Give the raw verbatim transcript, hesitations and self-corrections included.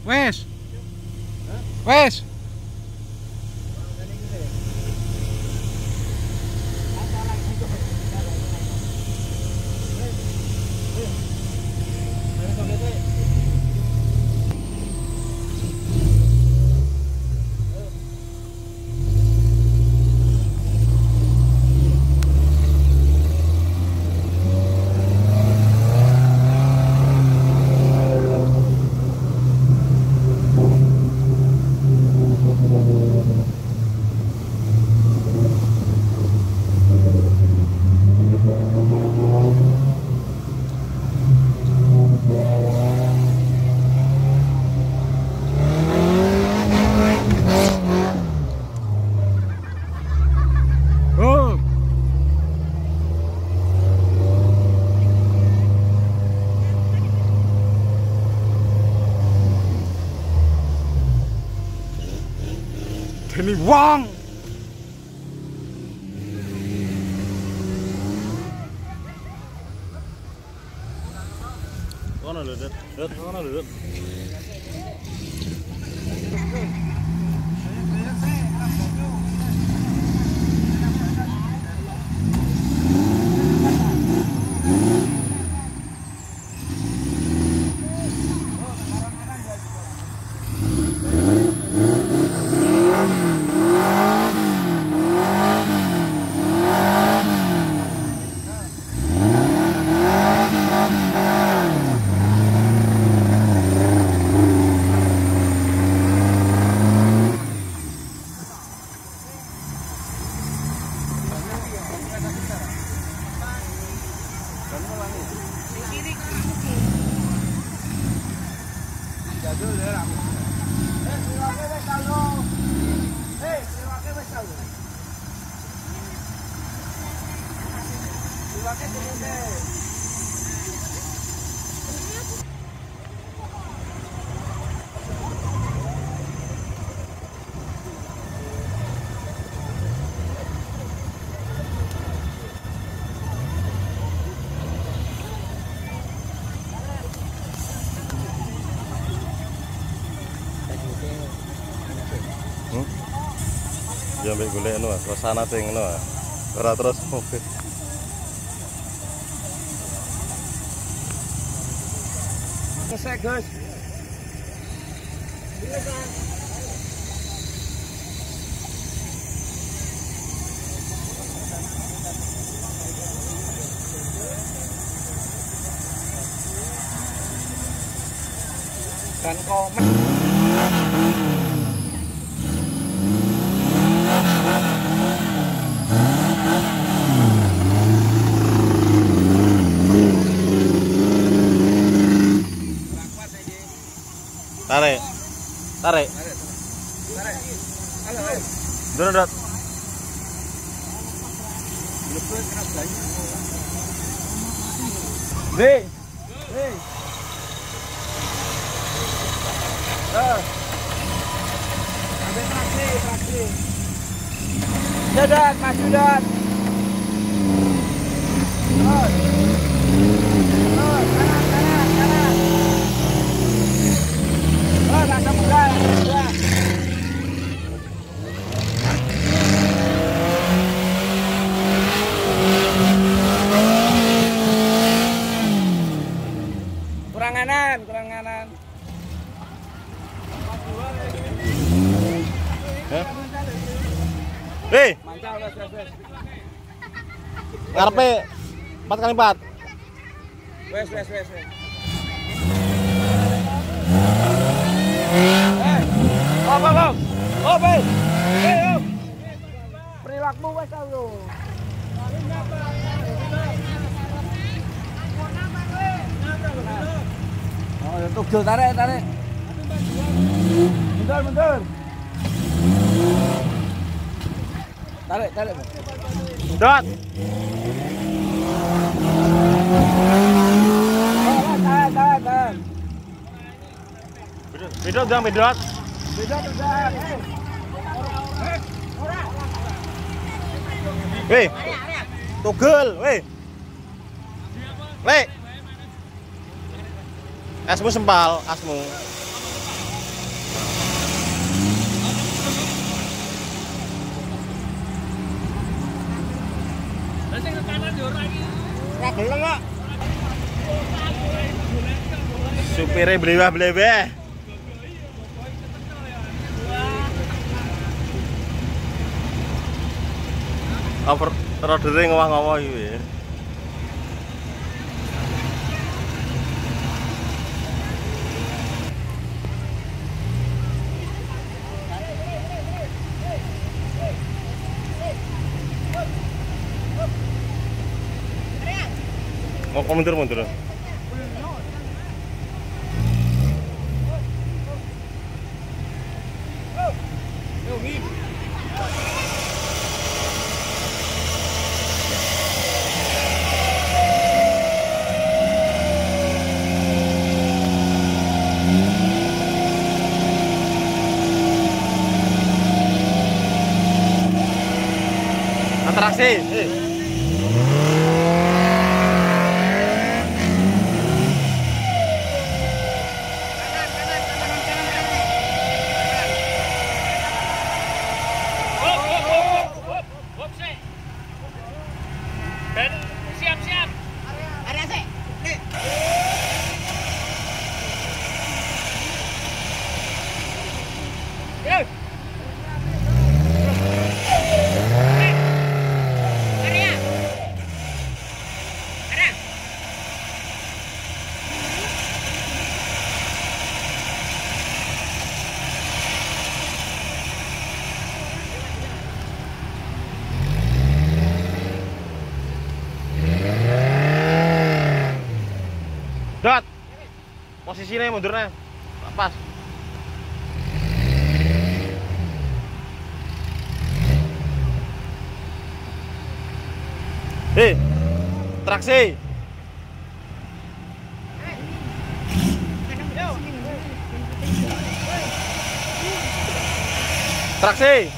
Wes. Wes. Ini wong. Kono lho, Dut. Dut, kono lho, Dut. Ya mbek golek ngono, suasana sing ngono. Ora terus mobil. Kesek, Gus. Dan komen. Tarik. Tarik. Tarik. Halo, halo. Duduk, Dut. Hei. Hei. Ah. Ambil taksi, taksi. Dadat, maju dat. Oh. Oh, kanan, kanan, kanan. Oh, langsung mudah, langsung mudah. Kurang kanan, kurang kanan. Hei, Mantap, wes, wes, wes. ngarepe empat kali empat. Wes, wes, wes, wes. Eh, op, op, op. Op, eh. Eh, op. Perilaku wes lu. Oh, ya tugel, tarik, tarik. Mundur, mundur. Tarik, tarik. Dot. Tahan, tahan, tahan. Bidot dong, bidot. Bidot, bidot. Weh. Tugel, weh. Le. Asmu sempal, asmu. Ora gelem kok. Supire blewah-bleweh. Over rodere ngowah-ngowah iki. Oh, mundur-mundur. Atraksi. Eh. Siap-siap. Area sih. Nih. Yuk. Area. Area. Dot. Posisinya mundurnya. Pas. Hei. Traksi. Traksi.